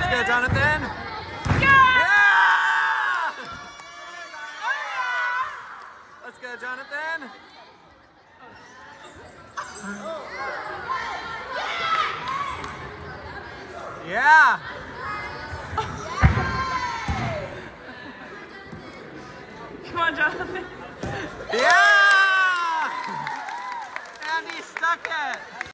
go, Jonathan. Yeah! Let's go, Jonathan. Yeah. Come on, Jonathan. Yeah. And he stuck it.